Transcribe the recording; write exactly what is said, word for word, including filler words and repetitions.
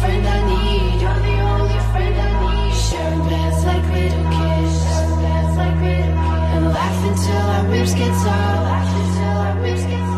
friend I need. You're the only friend I need. Sharing beds like little kids, sharing beds like little kids, and laugh until our ribs get tired, laugh until our ribs get tired.